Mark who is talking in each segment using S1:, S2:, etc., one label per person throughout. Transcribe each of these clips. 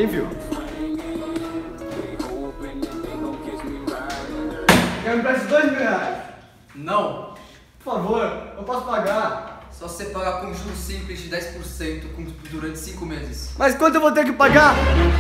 S1: ninguém viu. Quer me emprestar R$2.000?
S2: Não.
S1: Por favor, eu posso pagar.
S2: Só você pagar com juros simples de 10% durante 5 meses.
S1: Mas quanto eu vou ter que pagar?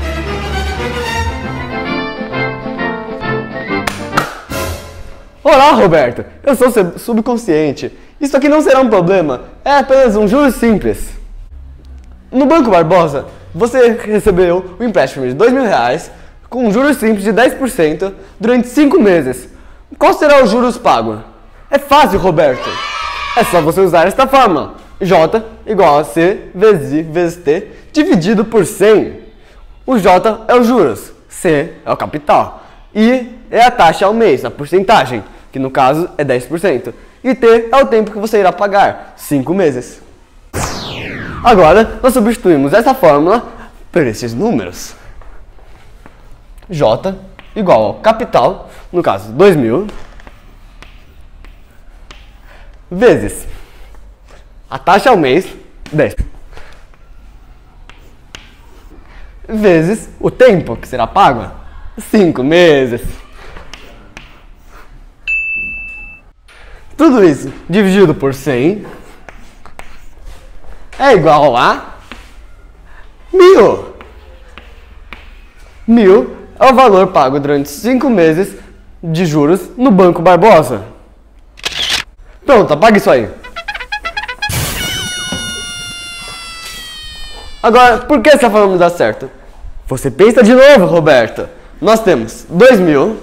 S1: Olá, Roberto. Eu sou seu subconsciente. Isso aqui não será um problema. É apenas um juros simples. No Banco Barbosa, você recebeu um empréstimo de R$2.000 com um juros simples de 10% durante 5 meses. Qual será o juros pago? É fácil, Roberto. É só você usar esta fórmula. J igual a C vezes I vezes T dividido por 100. O J é o juros, C é o capital, I é a taxa ao mês, a porcentagem, que no caso é 10%. E T é o tempo que você irá pagar, 5 meses. Agora, nós substituímos essa fórmula por esses números. J igual ao capital, no caso 2.000, vezes a taxa ao mês, 10. Vezes o tempo que será pago, 5 meses. Tudo isso dividido por 100 é igual a 1.000. 1.000 é o valor pago durante 5 meses de juros no Banco Barbosa. Pronto, apaga isso aí. Agora, por que essa fórmula dá certo? Você pensa de novo, Roberto. Nós temos 2.000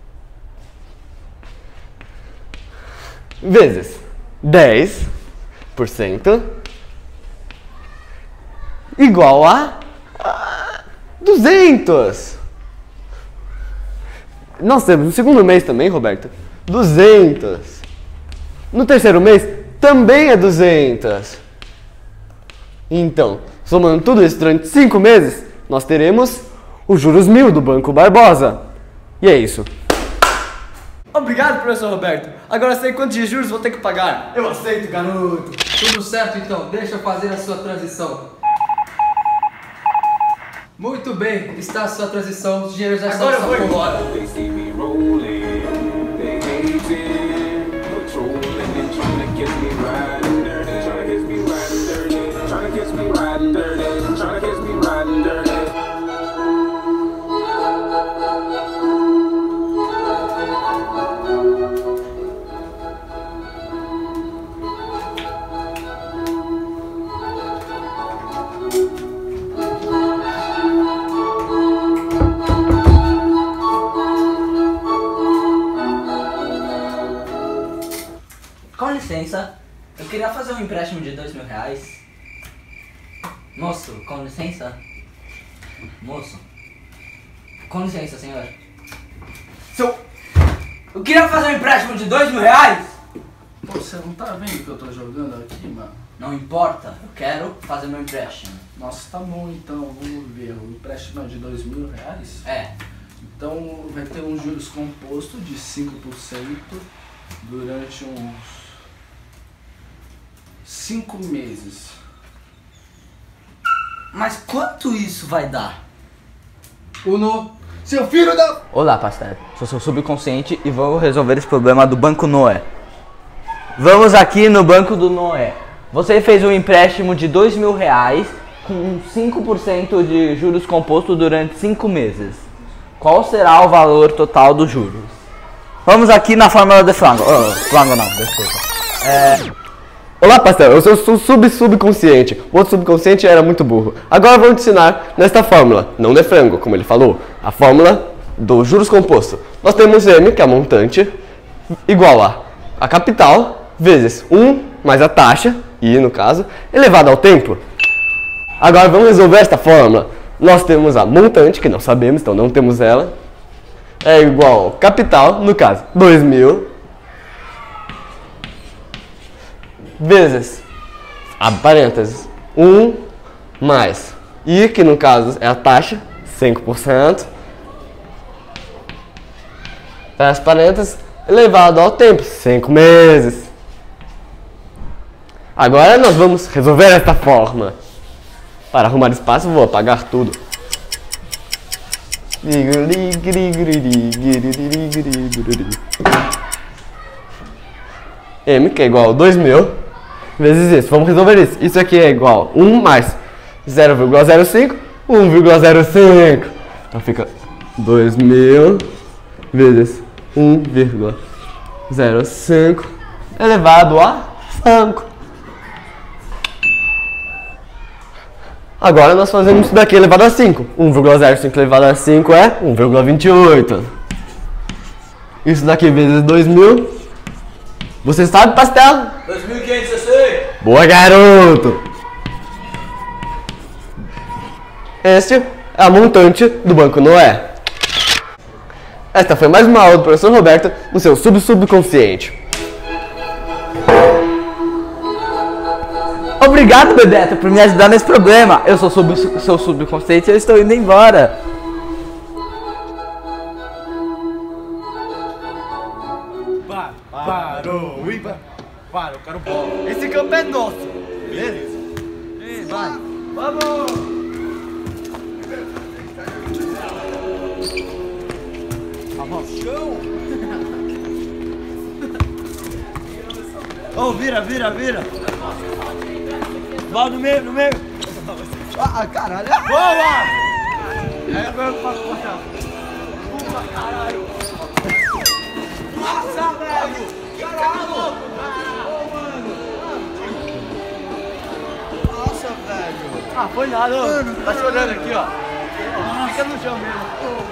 S1: vezes 10% igual a 200. Nós temos no segundo mês também, Roberto, 200. No terceiro mês também é 200. Então, somando tudo isso durante 5 meses, nós teremos os juros 1.000 do Banco Barbosa. E é isso. Obrigado, professor Roberto. Agora sei quantos de juros vou ter que pagar. Eu aceito, garoto.
S2: Tudo certo então, deixa eu fazer a sua transição. Muito bem, está a sua transição, os dinheiros já estão
S1: Agora eu vou embora.
S3: Com licença, eu queria fazer um empréstimo de R$2.000. Moço, com licença. Moço. Com licença, senhor. Eu queria fazer um empréstimo de R$2.000.
S4: Pô, você não tá vendo que eu tô jogando aqui, mano?
S3: Não importa, eu quero fazer meu empréstimo.
S4: Nossa, tá bom então, vamos ver. O empréstimo é de R$2.000?
S3: É.
S4: Então vai ter um juros composto de 5% durante uns 5 meses.
S3: Mas quanto isso vai dar?
S4: Uno, seu filho da...
S5: Olá, pastor. Sou seu subconsciente e vou resolver esse problema do Banco Noé. Vamos aqui no Banco do Noé. Você fez um empréstimo de R$2.000 com 5% de juros composto durante 5 meses. Qual será o valor total dos juros? Vamos aqui na fórmula de frango. Frango não, desculpa.
S1: Olá, pastor. Eu sou subconsciente. O outro subconsciente era muito burro. Agora eu vou te ensinar nesta fórmula, não de frango, como ele falou. A fórmula do juros composto. Nós temos M, que é a montante, igual a capital, vezes 1 mais a taxa, I no caso, elevado ao tempo. Agora vamos resolver esta fórmula. Nós temos a montante, que não sabemos, então não temos ela. É igual ao capital, no caso, 2.000, vezes, abre parênteses, 1 mais I, que no caso é a taxa, 5%, fecha parênteses, elevado ao tempo, 5 meses. Agora nós vamos resolver esta forma. Para arrumar espaço, vou apagar tudo. M, que é igual a 2.000, vezes isso. Vamos resolver isso. Isso aqui é igual a 1 mais 0,05, 1,05. Então fica 2.000 vezes 1,05 elevado a 5. Agora nós fazemos isso daqui elevado a 5. 1,05 elevado a 5 é 1,28. Isso daqui vezes 2.000. Você sabe, pastel?
S3: 2.560.
S1: Boa, garoto! Este é a montante do Banco Noé. Esta foi mais uma aula do professor Roberto no seu subconsciente.
S5: Obrigado, Bebeto, por me ajudar nesse problema. Eu sou seu subconsciente e eu estou indo embora.
S6: Parou, Iba. Para, eu quero bola.
S1: Esse campo é nosso, beleza?
S6: Vai.
S1: Vamos!
S6: Chão. Ô, vira. Bola no meio. Ah, caralho. Boa! É agora eu faço porta. Caralho. Nossa, velho! Caralho! Nossa, velho!
S1: Ah, foi nada,
S6: Mano,
S1: tá chorando aqui, ó. Fica no chão mesmo.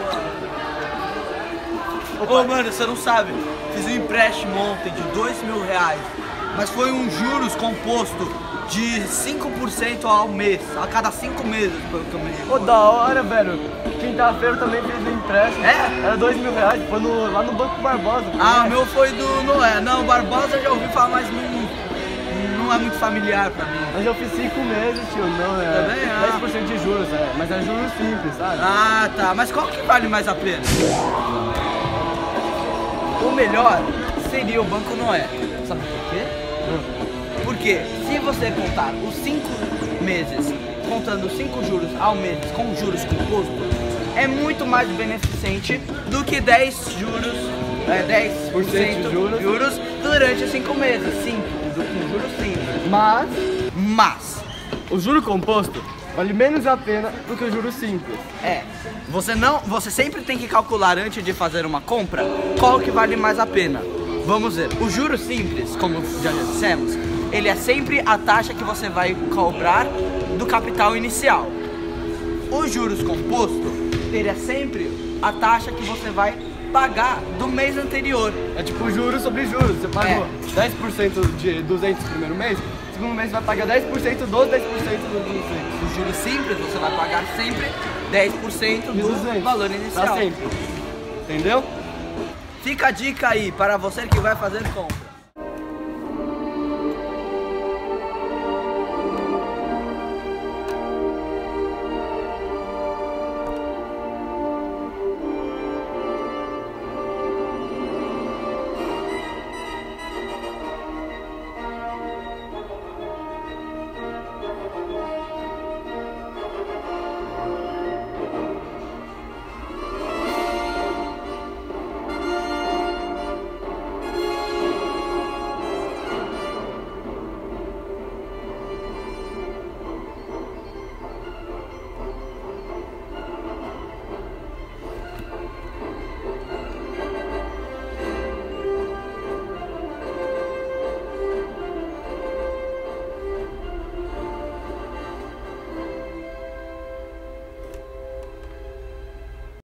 S6: Ô, mano, você não sabe. Fiz um empréstimo ontem de R$2.000, mas foi um juros composto de 5% ao mês, a cada 5 meses, pelo que eu me
S1: Pô,
S6: lembro.
S1: da hora, velho. Quinta-feira eu também fiz um empréstimo.
S6: É?
S1: Era R$2.000, foi lá no Banco Barbosa.
S6: Ah, o meu foi do Noé. Não, Barbosa eu já ouvi falar, mas não é muito familiar pra mim.
S1: Mas eu fiz 5 meses, tio. Não, é
S6: Também, ah.
S1: 10% de juros, mas é juros simples, sabe?
S6: Ah, tá. Mas qual que vale mais a pena? O melhor seria o Banco Noé. Sabe por quê? Porque se você contar os 5 meses, contando 5 juros ao mês com juros compostos, é muito mais beneficente do que 10 juros, 10%
S1: de juros.
S6: juros durante 5 meses. Simples, do que um juro simples. Mas,
S1: O juro composto vale menos a pena do que o juro simples.
S6: você sempre tem que calcular antes de fazer uma compra qual que vale mais a pena. Vamos ver, o juro simples, como já dissemos, ele é sempre a taxa que você vai cobrar do capital inicial. Os juros composto, ele é sempre a taxa que você vai pagar do mês anterior.
S1: É tipo juros sobre juros. Você pagou 10% de 200 no primeiro mês, no segundo mês você vai pagar 10% dos 10% do 200.
S6: O juros simples, você vai pagar sempre 10% do
S1: 200.
S6: valor
S1: Pra
S6: inicial.
S1: sempre. Entendeu?
S6: Fica a dica aí para você que vai fazer compra.